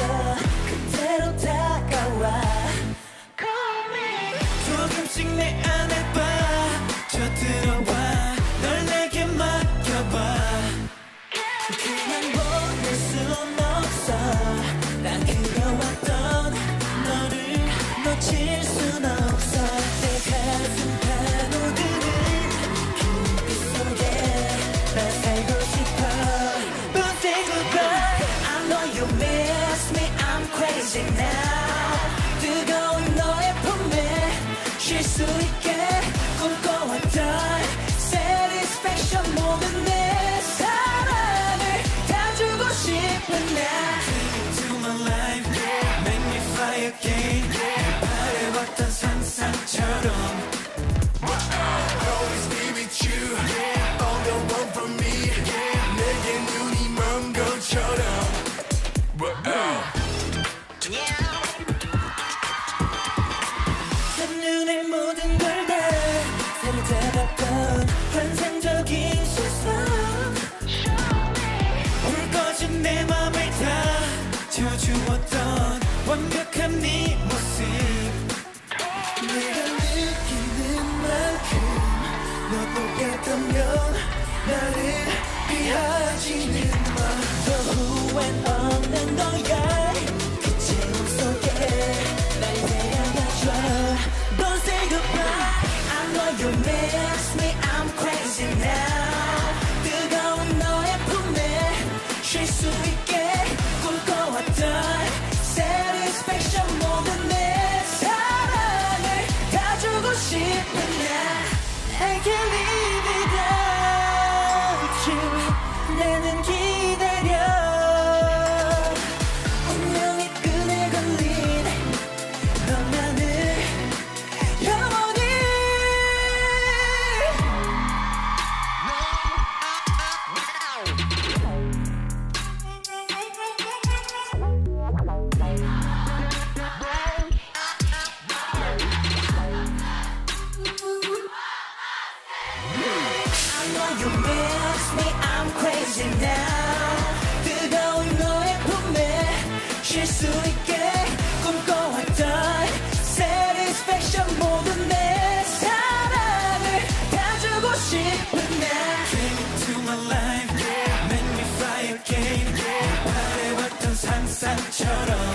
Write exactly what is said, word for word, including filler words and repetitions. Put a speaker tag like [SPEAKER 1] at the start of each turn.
[SPEAKER 1] 그대로 다가와 조금씩 내 안에 빠져들어와 널 내게 맡겨봐 그냥 보낼 순 없어 난 그려왔던 너를 놓칠 순 없어 내 가슴 파도들은 그 속에 난 살고 싶어 But say goodbye I know you miss me I'm crazy now 뜨거운 너의 품에 쉴 수 있게 꿈꿔왔던 satisfaction 모든 내 사랑을 다 주고 싶은 나 Take to my life Make me fly again 바래봤던 상상처럼
[SPEAKER 2] Always be with you All the one for me 내게 눈이 먼 것처럼
[SPEAKER 1] 첫눈에 모든 걸 다 사로잡았던 환상적인 시선 불 꺼진 내 맘을 다 져주었던 완벽한 네 모습 내가 느끼는 만큼 너 똑같다면 나를 피하지는 마더 후회는 없는 너야 그 채움 속에 날 데려가줘 Don't say goodbye I know you miss me I'm crazy now 뜨거운 너의 품에 쉴 수 있게 꿈꿔왔던 satisfaction 모든 내 사랑을 다 주고 싶은 나 I can't live without you 나는 기다려 운명의 끈에 걸린 너만을 영원히 I know you miss me I'm crazy now 뜨거운 너의 품에 쉴 수 있게 꿈꿔왔던 satisfaction 모든 내 사랑을 다 주고 싶은 나 Came to my life Make me fly again 바래왔던 상상처럼